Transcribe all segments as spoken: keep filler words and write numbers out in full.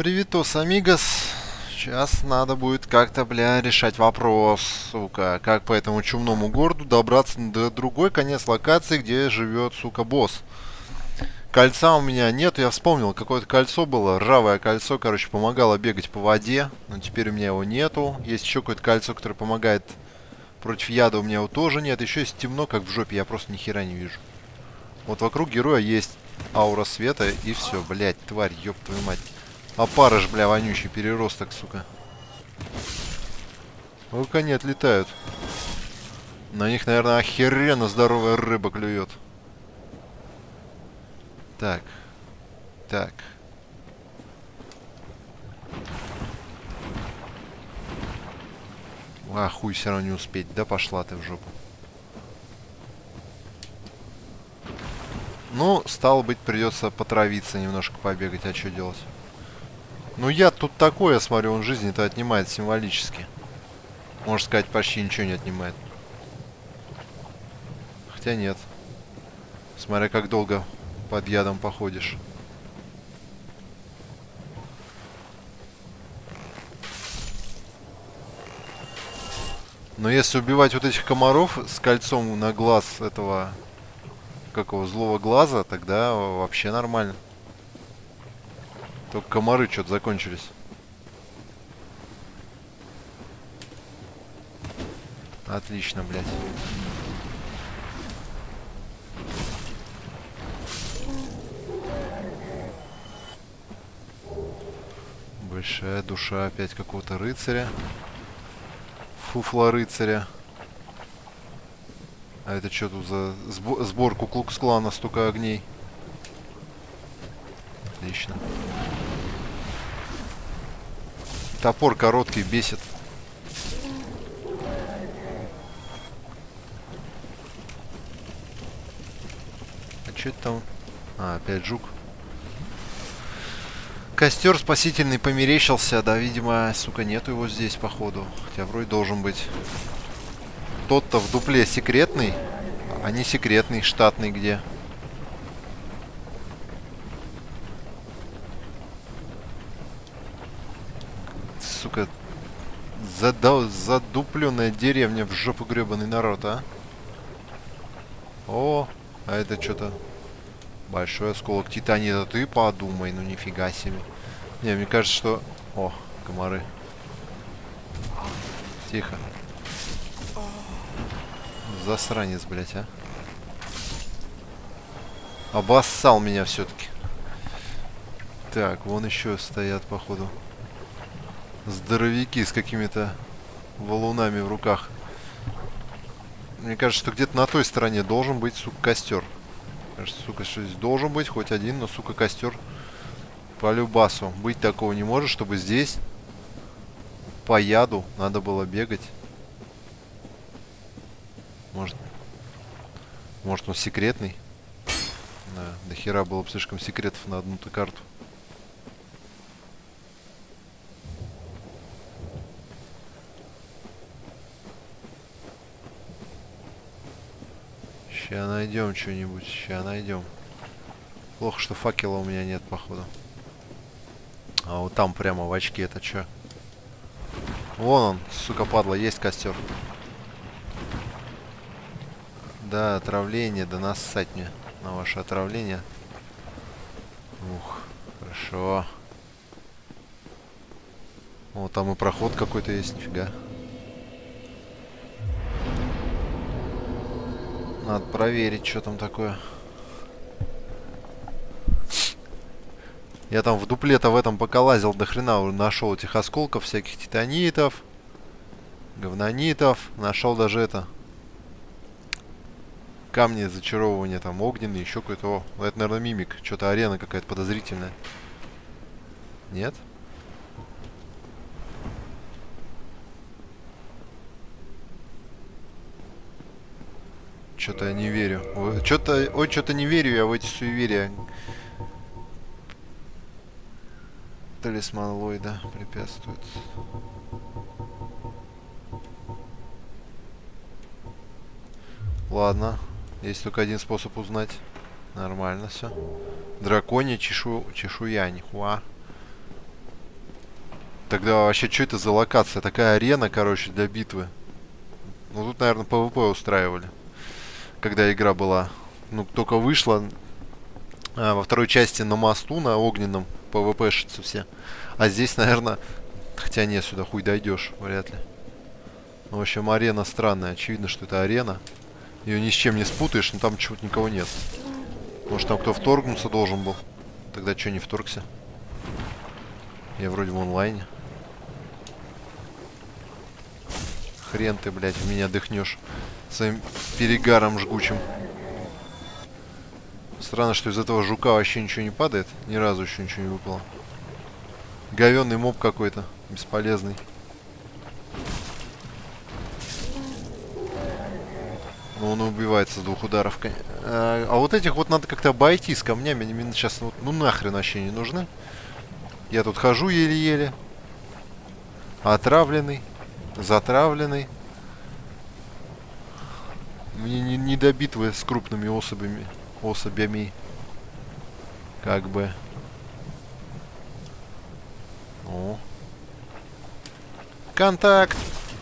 Привитос, амигос. Сейчас надо будет как-то, бля, решать вопрос, сука. Как по этому чумному городу добраться до другой конец локации, где живет, сука, босс. Кольца у меня нет, я вспомнил, какое-то кольцо было, ржавое кольцо, короче, помогало бегать по воде. Но теперь у меня его нету. Есть еще какое-то кольцо, которое помогает против яда, у меня его тоже нет. Еще есть темно, как в жопе, я просто ни хера не вижу. Вот вокруг героя есть аура света и все, блять, тварь, ёб твою мать. Опарыш, бля, вонючий переросток, сука. Ну-ка, они отлетают. На них, наверное, охеренно здоровая рыба клюет. Так. Так. А, хуй, все равно не успеть. Да пошла ты в жопу. Ну, стало быть, придется потравиться немножко, побегать. А что делать? Ну, я тут такой, я смотрю, он жизни-то отнимает символически. Можно сказать, почти ничего не отнимает. Хотя нет. Смотря как долго под ядом походишь. Но если убивать вот этих комаров с кольцом на глаз этого, какого, злого глаза, тогда вообще нормально. Только комары что-то закончились. Отлично, блядь. Большая душа опять какого-то рыцаря. Фуфла рыцаря. А это что тут за сбор, сбор Ку-Клукс-клана, столько огней? Отлично. Топор короткий, бесит. А что это там? А, опять жук. Костер спасительный померещился, да, видимо, сука, нету его здесь, походу. Хотя вроде должен быть. Тот-то в дупле секретный, а не секретный, штатный где. Сука, зада задупленная деревня, в жопу гребаный народ, а? О, а это что-то большой осколок титанита, ты подумай, ну нифига себе. Не, мне кажется, что... О, комары. Тихо. Засранец, блядь, а. Обоссал меня все-таки. Так, вон еще стоят, походу. Здоровяки с какими-то валунами в руках. Мне кажется, что где-то на той стороне должен быть, сука, костер. Кажется, сука, что здесь должен быть хоть один, но, сука, костер по любасу. Быть такого не может, чтобы здесь по яду надо было бегать. Может, может он секретный? Да, до хера было бы слишком секретов на одну-то карту. Ща найдем что-нибудь, ща найдем. Плохо, что факела у меня нет, походу. А вот там прямо в очке это что? Вон он, сука, падла, есть костер. Да, отравление, да нассать мне на ваше отравление. Ух, хорошо. Вот там и проход какой-то есть, нифига. Надо проверить, что там такое. Я там в дупле-то в этом пока лазил до хрена, нашел этих осколков, всяких титанитов, говнонитов. Нашел даже это. Камни зачаровывания, там огненные, еще какой-то. О, это, наверное, мимик. Что-то арена какая-то подозрительная. Нет? Что-то я не верю. Что-то, ой, что-то не верю я в эти суеверия. Талисман Ллойда препятствует. Ладно. Есть только один способ узнать. Нормально все. Драконья чешу... чешуя, нихуя. Тогда вообще, что это за локация? Такая арена, короче, для битвы. Ну, тут, наверное, пэ вэ пэ устраивали. Когда игра была. Ну, только вышла а, во второй части на мосту, на огненном, пэ вэ пэ-шицы все. А здесь, наверное... Хотя нет, сюда хуй дойдешь, вряд ли. Ну, в общем, арена странная. Очевидно, что это арена. Ее ни с чем не спутаешь, но там чего-то никого нет. Может, там кто вторгнуться должен был. Тогда что, не вторгся? Я вроде в онлайне. Хрен ты, блядь, в меня дыхнешь своим перегаром жгучим. Странно, что из этого жука вообще ничего не падает. Ни разу еще ничего не выпало. Говенный моб какой-то. Бесполезный. Но он убивается с двух ударов. А, а вот этих вот надо как-то обойти с камнями. Они сейчас вот, ну нахрен вообще не нужны. Я тут хожу еле-еле. Отравленный. Затравленный. Мне не, не до битвы с крупными особями. Особями. Как бы. О. Контакт.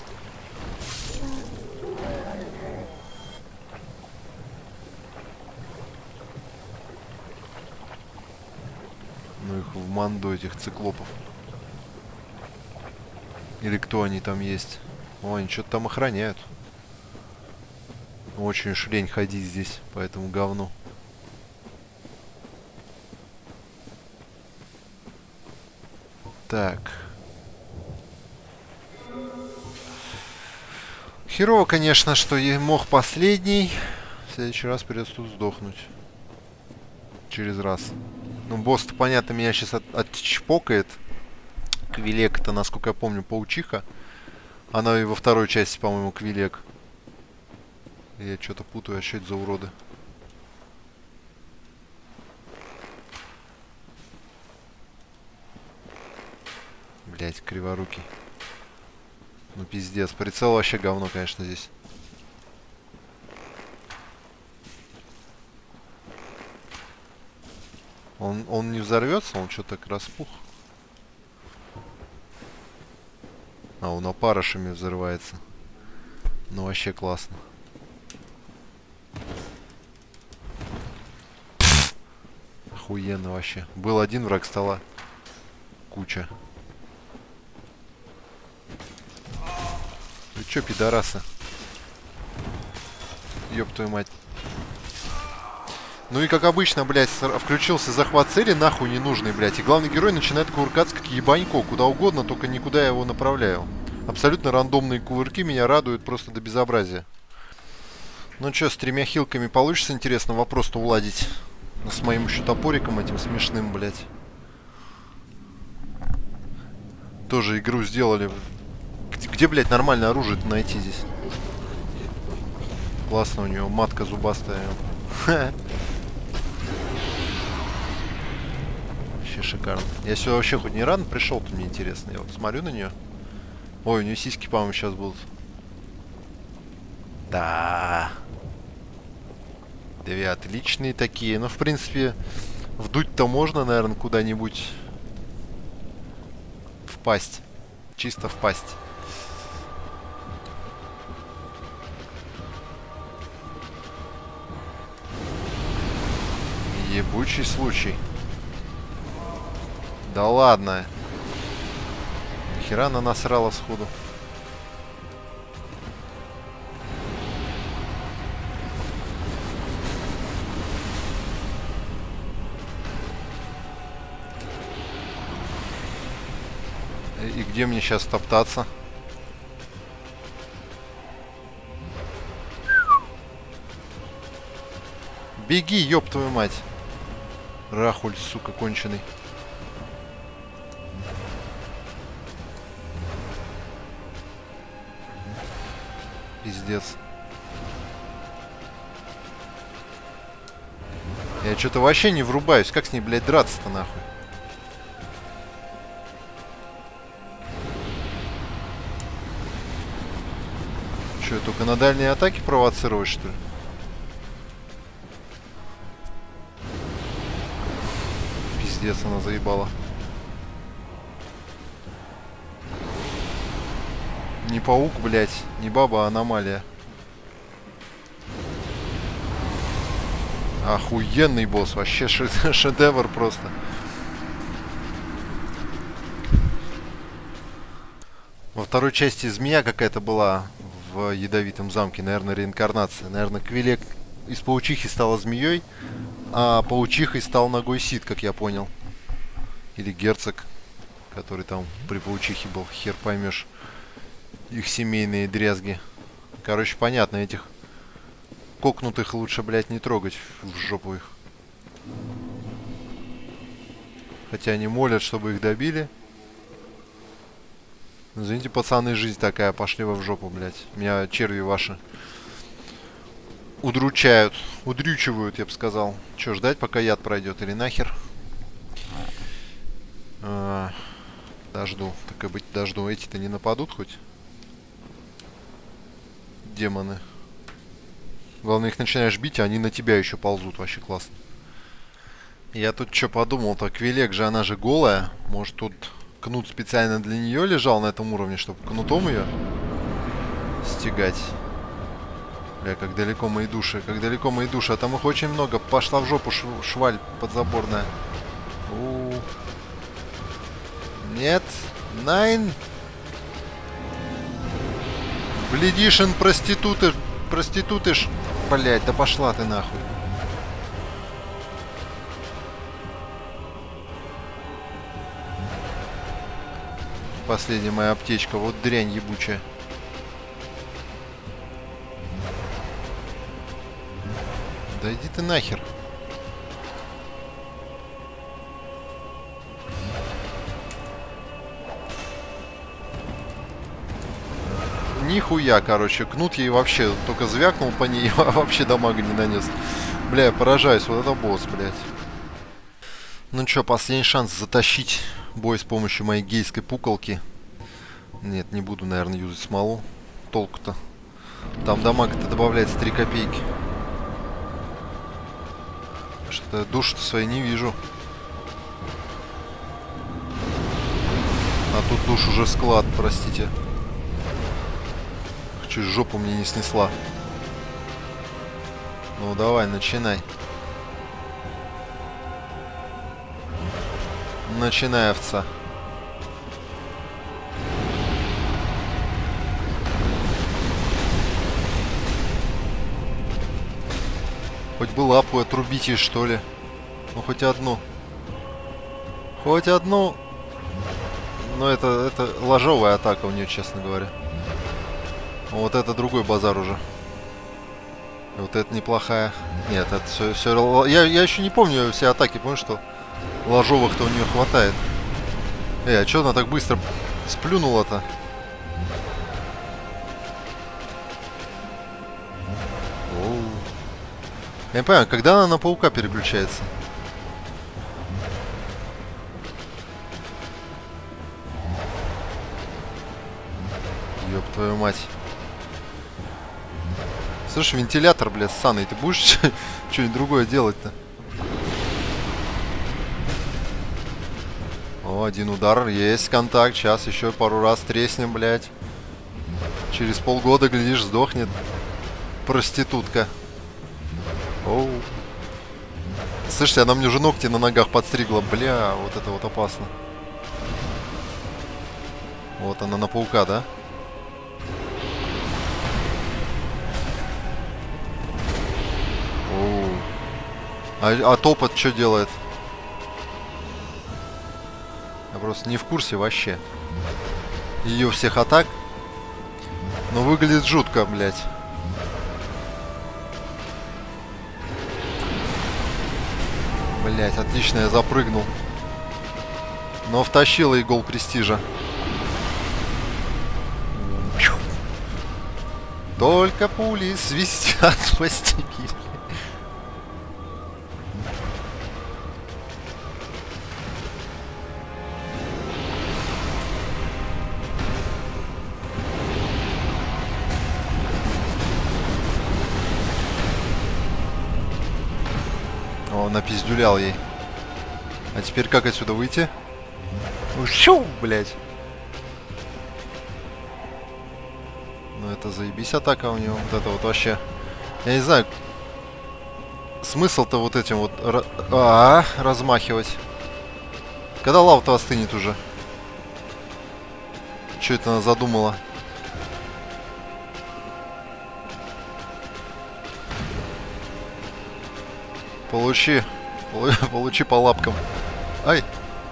Ну их в манду, этих циклопов. Или кто они там есть? О, они что-то там охраняют. Очень уж лень ходить здесь по этому говну. Так. Херово, конечно, что я мог последний. В следующий раз придется тут сдохнуть. Через раз. Ну, босс-то, понятно, меня сейчас от отчпокает. Квилек это, насколько я помню, паучиха. Она и во второй части, по-моему, Квилек. Я что-то путаю, а что это за уроды? Блять, криворукий. Ну пиздец, прицел вообще говно, конечно, здесь. Он, он не взорвется, он что-то так распух. А, он опарышами взрывается. Ну вообще классно. Пфф. Охуенно вообще. Был один враг стола. Куча. Вы чё, пидорасы? Ёб твою мать. Ну и как обычно, блядь, включился захват цели, нахуй ненужный, блядь. И главный герой начинает кувыркаться как ебанько, куда угодно, только никуда я его направляю. Абсолютно рандомные кувырки меня радуют просто до безобразия. Ну чё, с тремя хилками получится, интересно, вопрос-то уладить. С моим еще топориком этим смешным, блядь. Тоже игру сделали. Где, где блядь, нормальное оружие-то найти здесь? Классно у него, матка зубастая. Вообще шикарно. Я сюда вообще хоть не рано пришел-то, мне интересно. Я вот смотрю на нее. Ой, у нее сиськи, по-моему, сейчас будут. Да. Две отличные такие. Ну, в принципе, вдуть-то можно, наверное, куда-нибудь впасть. Чисто впасть. Ебучий случай. Да ладно. Нахера она насрала сходу. И где мне сейчас топтаться? Беги, ёб твою мать. Рахуль, сука, конченый. Пиздец. Я что-то вообще не врубаюсь. Как с ней, блядь, драться-то нахуй? Что, только на дальние атаки провоцировать, что ли? Пиздец, она заебала. Не паук, блядь, не баба, а аномалия. Охуенный босс, вообще шедевр просто. Во второй части змея какая-то была в ядовитом замке, наверное, реинкарнация. Наверное, Квилек из паучихи стала змеей, а паучихой стал ногой Сид, как я понял. Или герцог, который там при паучихе был, хер поймешь. Их семейные дрязги. Короче, понятно, этих кокнутых лучше, блядь, не трогать в жопу их. Хотя они молят, чтобы их добили. Извините, пацаны, жизнь такая, пошли вы в жопу, блядь. Меня черви ваши удручают, удрючивают, я бы сказал. Че, ждать, пока яд пройдет, или нахер? А, дожду, так и быть, дожду. Эти-то не нападут хоть? Демоны. Главное, их начинаешь бить, а они на тебя еще ползут, вообще классно. Я тут что подумал-то, Квилек же, она же голая. Может, тут кнут специально для нее лежал на этом уровне, чтобы кнутом ее стягать. Бля, как далеко мои души, как далеко мои души. А там их очень много. Пошла в жопу ш шваль подзаборная. У -у -у. Нет. Найн. Бледишин, проституты. Проституты ж. Блять, да пошла ты нахуй. Последняя моя аптечка. Вот дрянь ебучая. Да иди ты нахер. Нихуя, короче. Кнут ей вообще только звякнул по ней, а вообще дамага не нанес. Бля, я поражаюсь. Вот это босс, блядь. Ну чё, последний шанс затащить бой с помощью моей гейской пуколки. Нет, не буду, наверное, юзать смолу. Толку-то. Там дамага-то добавляется три копейки. Что-то душу-то своей не вижу. А тут душ уже склад, простите. Чуть жопу мне не снесла. Ну давай, начинай. Начинай, овца. Хоть бы лапу отрубите, что ли. Ну хоть одну. Хоть одну. Но это, это ложовая атака у нее, честно говоря. Вот это другой базар уже. Вот это неплохая. Нет, это все... все... Я, я еще не помню все атаки, помню, что ложовых-то у нее хватает. Эй, а что она так быстро сплюнула-то? Я не понимаю, когда она на паука переключается? Ёб твою мать. Слушай, вентилятор, блядь, ссаный, ты будешь что-нибудь другое делать-то? О, один удар, есть контакт, сейчас еще пару раз треснем, блядь. Через полгода, глядишь, сдохнет проститутка. Оу. Слышите, она мне уже ногти на ногах подстригла, бля, вот это вот опасно. Вот она на паука, да? Оу. А, а топот что делает? Я просто не в курсе вообще ее всех атак. Но выглядит жутко, блядь. Блядь, отлично, я запрыгнул. Но втащила и гол престижа. Только пули свистят по степи. О, напиздюлял ей. А теперь как отсюда выйти? Ущу, блядь. это заебись атака у него. Вот это вот вообще. Я не знаю. Смысл-то вот этим вот а, размахивать. Когда лава-то остынет уже? Что это она задумала? Получи. Получи по лапкам. Ай.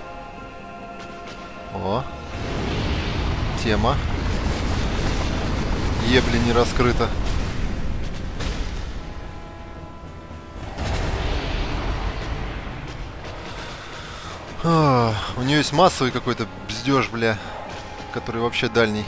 О. Тема. Ебли не раскрыта. А, у нее есть массовый какой-то бздеж, бля, который вообще дальний.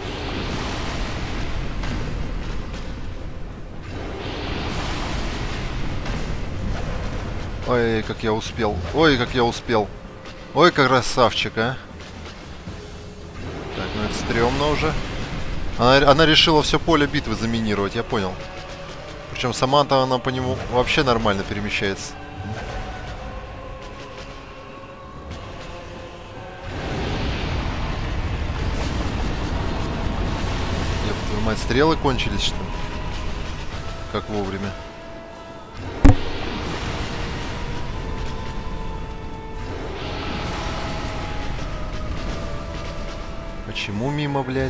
Ой, как я успел. Ой, как я успел. Ой, как красавчик, а. Так, ну это стрёмно уже. Она, она решила все поле битвы заминировать, я понял. Причем сама-то она по нему вообще нормально перемещается. Мать, стрелы кончились, что ли? Как вовремя. Почему мимо, блядь?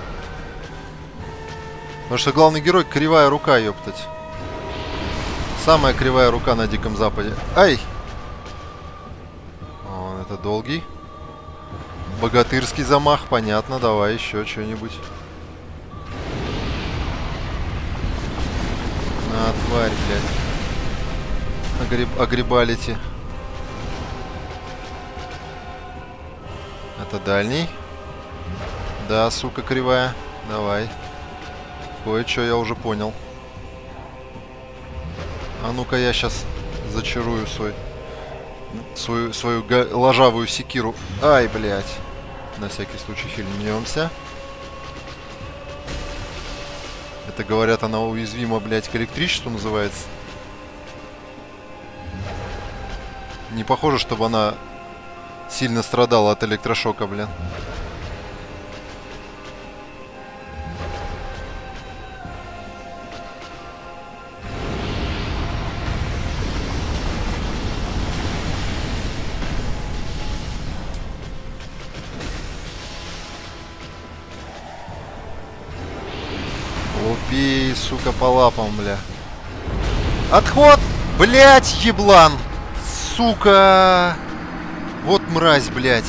Потому что главный герой — кривая рука, ёптать. Самая кривая рука на Диком Западе. Ай! О, это долгий. Богатырский замах, понятно. Давай еще что-нибудь. На, тварь, блядь. Агреб... Агребалити. Это дальний. Да, сука кривая. Давай. Кое-что я уже понял. А ну-ка я сейчас зачарую свой... Свою, свою га... ложавую секиру. Ай, блядь. На всякий случай хильнемся. Это, говорят, она уязвима, блядь, к электричеству называется. Не похоже, чтобы она сильно страдала от электрошока, блин. Лупи, сука, по лапам, бля. Отход! Блять, еблан! Сука! Вот мразь, блядь.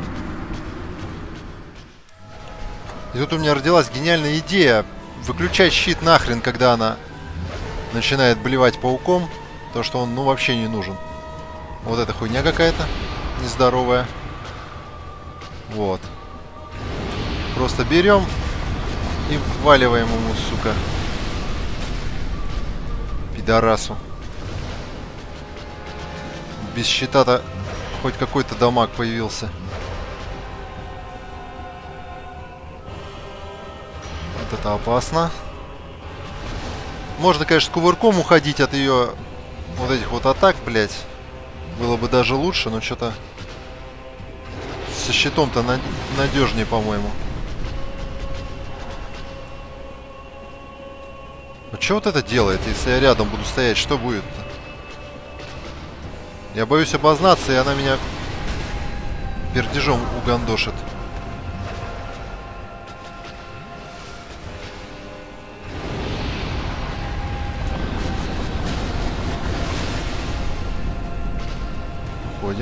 И тут у меня родилась гениальная идея. Выключать щит нахрен, когда она начинает блевать пауком. То, что он, ну, вообще не нужен. Вот эта хуйня какая-то нездоровая. Вот. Просто берем и вваливаем ему, сука. Пидорасу. Без щита-то хоть какой-то дамаг появился. Вот это опасно. Можно, конечно, кувырком уходить от ее вот этих вот атак, блять. Было бы даже лучше, но что-то со щитом-то над... надежнее, по-моему. А что вот это делает, если я рядом буду стоять? Что будет-то? Я боюсь обознаться, и она меня пердежом угандошит. Уходим.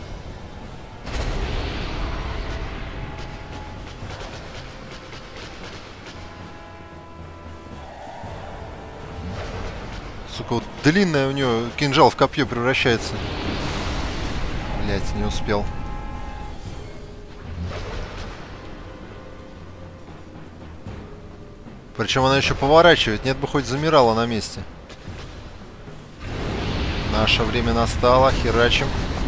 Сука, вот длинная у нее кинжал в копье превращается. Блять, не успел. Причем она еще поворачивает. Нет бы хоть замирала на месте. Наше время настало. Херачим.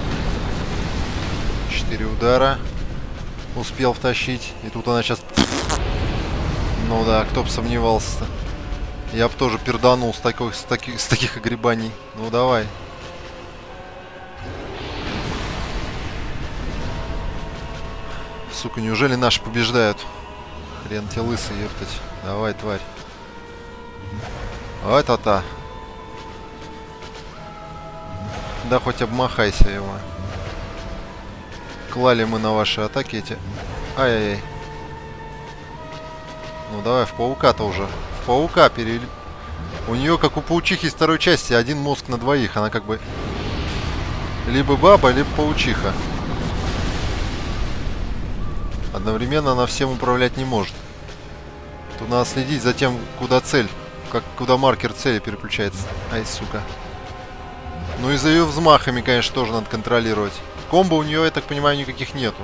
Четыре удара. Успел втащить. И тут она сейчас... Ну да, кто бы сомневался-то. Я бы тоже перданул с, такой, с, таких, с таких огребаний. Ну давай. Сука, неужели наши побеждают? Хрен тебе лысый, ептать. Давай, тварь. Вот это. Да хоть обмахайся его. Клали мы на ваши атаки эти. Ай-яй-яй. Ну давай, в паука-то уже. В паука перели... У нее, как у паучихи из второй части, один мозг на двоих. Она как бы... Либо баба, либо паучиха. Одновременно она всем управлять не может. Тут надо следить за тем, куда цель. Как, куда маркер цели переключается. Ай, сука. Ну и за ее взмахами, конечно, тоже надо контролировать. Комбо у нее, я так понимаю, никаких нету.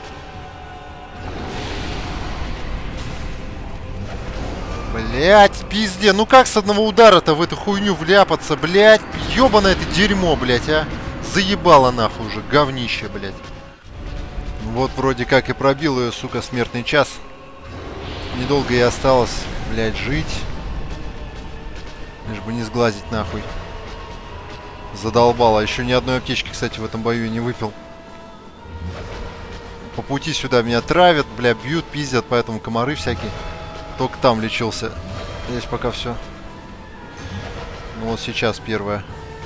Блять, пизде. Ну как с одного удара-то в эту хуйню вляпаться, блять? Ёбаное это дерьмо, блять, а. Заебало нахуй уже, говнище, блять. Вот вроде как и пробил ее, сука, смертный час. Недолго ей осталось, блять, жить. Лишь бы не сглазить нахуй. Задолбало. Еще ни одной аптечки, кстати, в этом бою не выпил. По пути сюда меня травят, бля, бьют, пиздят, поэтому комары всякие. Только там лечился. Здесь пока все. Ну вот сейчас первое.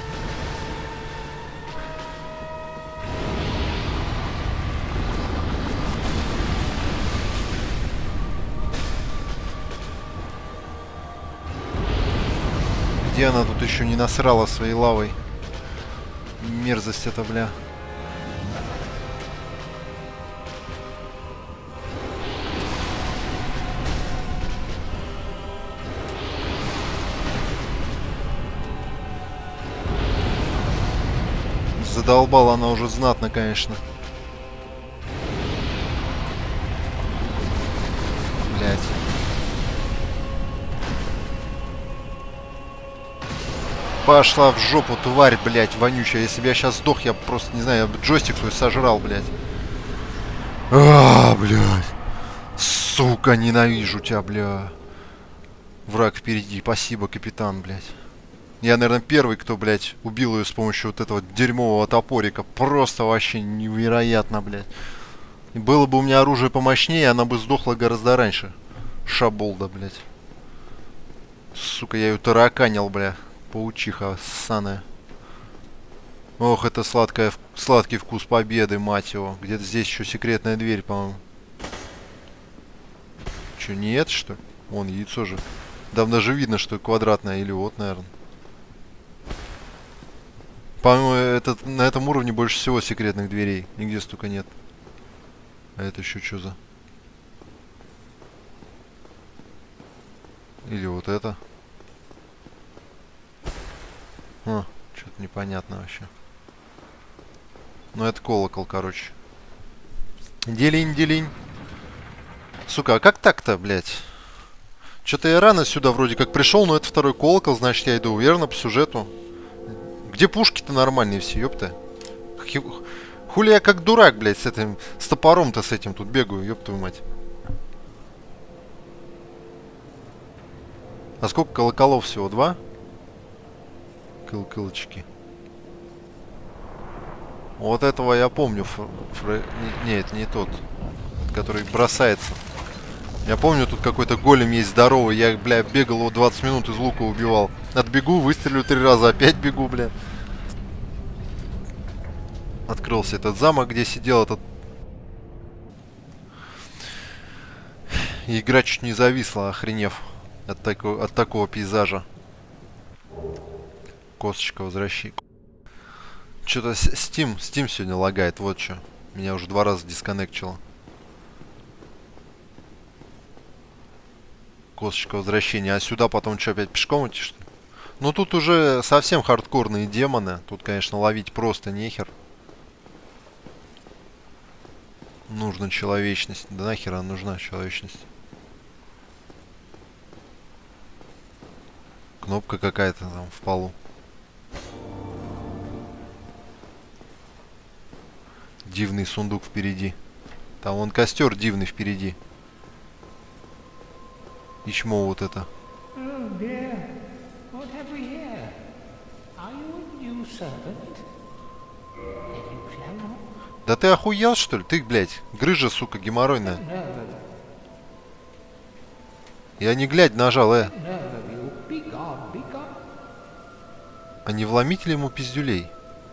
Где она тут еще не насрала своей лавой? Мерзость это, бля. Задолбала она уже знатно, конечно. Блять. Пошла в жопу, тварь, блядь, вонючая. Если бы я сейчас сдох, я просто, не знаю, я бы джойстик свой сожрал, блядь. А, блядь. Сука, ненавижу тебя, бля. Враг впереди. Спасибо, капитан, блядь. Я, наверное, первый, кто, блядь, убил ее с помощью вот этого дерьмового топорика. Просто вообще невероятно, блядь. И было бы у меня оружие помощнее, она бы сдохла гораздо раньше. Шаболда, блядь. Сука, я ее тараканил, бля. Паучиха ссаная. Ох, это сладкая, сладкий вкус победы, мать его. Где-то здесь еще секретная дверь, по-моему. Че, не это, что ли? Вон, яйцо же. Давно же видно, что квадратное. Или вот, наверное. По-моему, это, на этом уровне больше всего секретных дверей. Нигде столько нет. А это еще что за? Или вот это? А, что-то непонятно вообще. Ну, это колокол, короче. Делинь, делинь. Сука, а как так-то, блядь? Что-то я рано сюда вроде как пришел, но это второй колокол, значит, я иду верно по сюжету. Где пушки-то нормальные все, ёпта? Хули я как дурак, блядь, с этим, с топором-то с этим тут бегаю, ёб твою мать. А сколько колоколов всего? Два? Кыл-кылочки. Вот этого я помню. Фр... Фр... Не, не, это не тот, который бросается. Я помню, тут какой-то голем есть здоровый. Я, бля, бегал его двадцать минут, из лука убивал. Отбегу, выстрелю три раза, опять бегу, бля. Открылся этот замок, где сидел этот... И игра чуть не зависла, охренев от, тако... от такого пейзажа. Косточка, возвращи. Что-то Steam, Steam сегодня лагает, вот что. Меня уже два раза дисконнектило. Косточка возвращения. А сюда потом что, опять пешком идти, что ли? Ну тут уже совсем хардкорные демоны. Тут, конечно, ловить просто нехер. Нужна человечность. Да нахер она нужна, человечность? Кнопка какая-то там в полу. Дивный сундук впереди. Там вон костер дивный впереди. И чмо вот это. Да ты охуел, что ли? Ты, блядь, грыжа, сука, геморройная. Я не глядь нажал, э. А не вломить ли ему пиздюлей?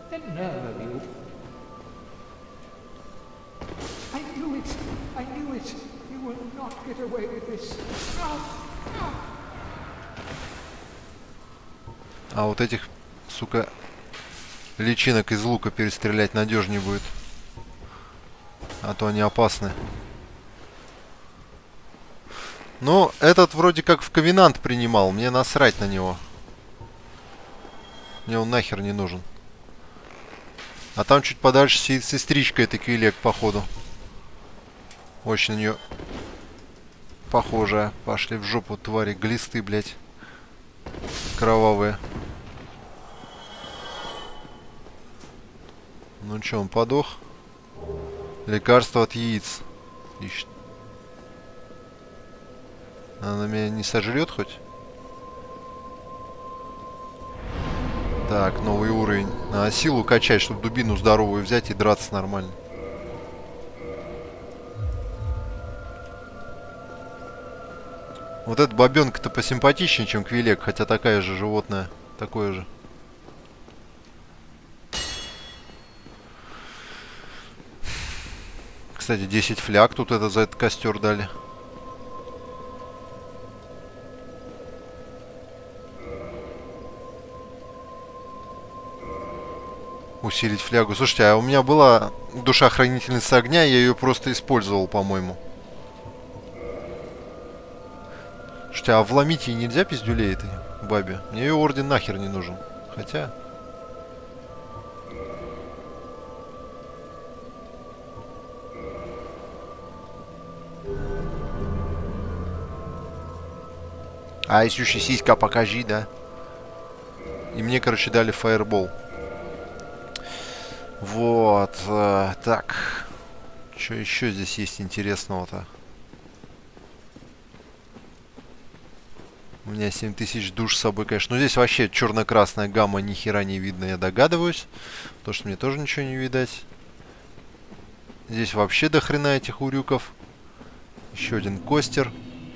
А вот этих, сука, личинок из лука перестрелять надежнее будет. А то они опасны. Ну, этот вроде как в ковенант принимал. Мне насрать на него. Мне он нахер не нужен. А там чуть подальше сидит сестричка, это Квилек, походу. Очень на нее похожая. Пошли в жопу, твари. Глисты, блядь. Кровавые. Ну чё, он подох? Лекарство от яиц. Ищет. Она меня не сожрет хоть? Так, новый уровень. Надо силу качать, чтобы дубину здоровую взять и драться нормально. Вот эта бабенка-то посимпатичнее, чем Квилек, хотя такая же животное. Такое же. Кстати, десять фляг тут это за этот костер дали. Усилить флягу. Слушайте, а у меня была душа хранительницы огня, я ее просто использовал, по-моему. Слушайте, а вломить ей нельзя пиздюлей этой бабе? Мне ее орден нахер не нужен. Хотя... А, ищущий сиська, покажи, да? И мне, короче, дали фаербол. Вот. Э, так. Что еще здесь есть интересного-то? У меня семь тысяч душ с собой, конечно. Но здесь вообще черно-красная гамма, ни хера не видно, я догадываюсь. Потому что мне тоже ничего не видать. Здесь вообще до хрена этих урюков. Еще один костер.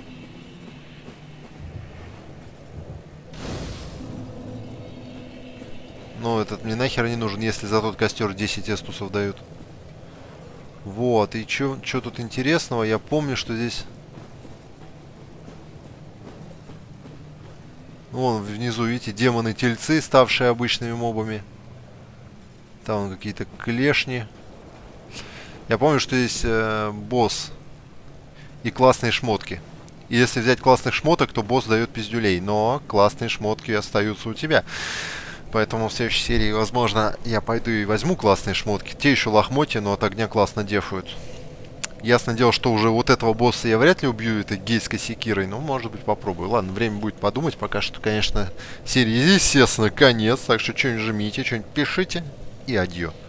Ну, этот мне нахер не нужен, если за тот костер десять эстусов дают. Вот, и что тут интересного? Я помню, что здесь... Вон внизу, видите, демоны-тельцы, ставшие обычными мобами. Там какие-то клешни. Я помню, что здесь э, босс и классные шмотки. И если взять классных шмоток, то босс дает пиздюлей. Но классные шмотки остаются у тебя. Поэтому в следующей серии, возможно, я пойду и возьму классные шмотки. Те еще лохмотья, но от огня классно дефают. Ясное дело, что уже вот этого босса я вряд ли убью этой гейской секирой. Но, может быть, попробую. Ладно, время будет подумать. Пока что, конечно, серии, естественно, конец. Так что что-нибудь жмите, что-нибудь пишите. И адьё.